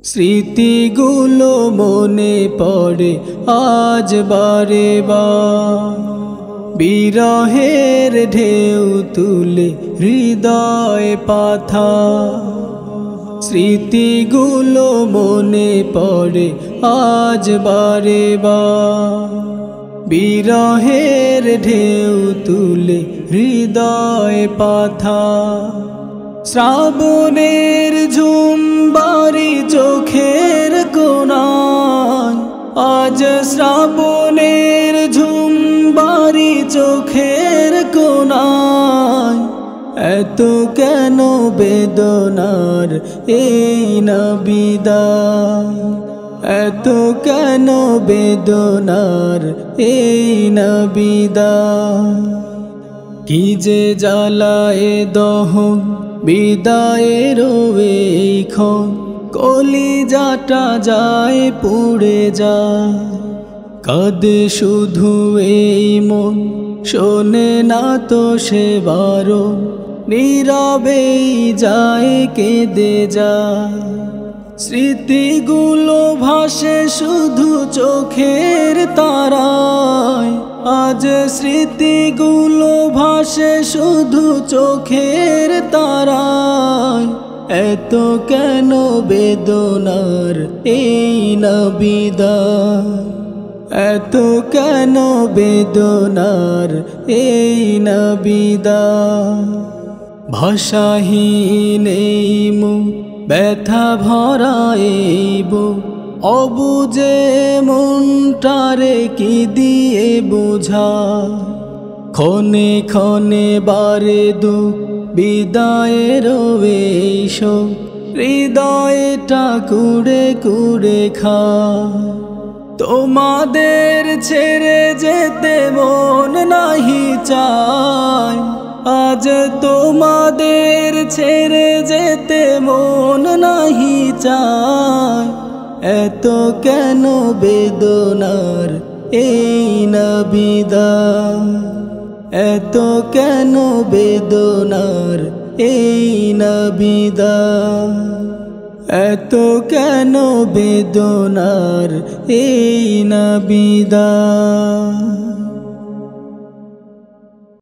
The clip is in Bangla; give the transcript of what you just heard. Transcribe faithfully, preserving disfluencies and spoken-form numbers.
স্মৃতিগুলো মনে পড়ে আজ বারে বার, বিরহের ঢেউ তুলে হৃদয় পাথা। স্মৃতিগুলো মনে পড়ে আজ বারে বার, বিরহের ঢেউ তুলে হৃদয় পাথা। শ্রাবণের ঝুম বাড়ি চোখের কোণায়, আজ শ্রাবণের ঝুম বাড়ি চোখের কোণায়। এত কেন বেদনার এই না বিদায়, এত কেন বেদনার এই না বিদায়। কি যে জ্বালায় দহন বিদায়ের এই ক্ষণ, কলিজাটা যায় পুড়ে যায়। কাঁদে শুধু এই মন, শোনে না তো সে বারণ, নীরবেই যায় কেঁদে যায়। স্মৃতিগুলো ভাসে শুধু চোখের তারায়, আজ স্মৃতিগুলো ভাসে শুধু চোখের তারায়। এত কেন বেদনার এই না বিদায়, এত কেন বেদনার এই না বিদায়। ভাষাহীন এই মুখ, ব্যথা ভরা এই বুক, অবুঝে মনটারে কি দিয়ে বোঝা। ক্ষণে ক্ষণে বারে দুঃখ বিদায়ের এই শোক, হৃদয়টা কুড়ে কুড়ে খায়। তোমাদের ছেড়ে যেতে মন নাহি চায়, আজ তোমাদের ছেড়ে যেতে মন নাহি চায়। এত কেন বেদনার এই না বিদায়, এত কেন বেদনার এই না বিদায়। এত কেন বেদনার এই না বিদায়।